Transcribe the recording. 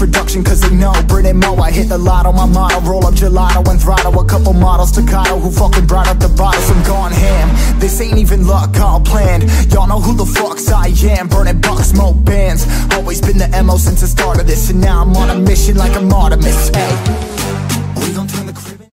introduction, cause they know Brit and Mo, I hit the lotto, my motto. Roll up gelato and throttle a couple models, staccato, who fucking brought up the bottles. I'm gone ham, this ain't even luck, all planned. Y'all know who the fucks I am. Burning bucks, smoke bands. Always been the MO since the start of this, and now I'm on a mission like I'm Artemis. Hey, we gon' turn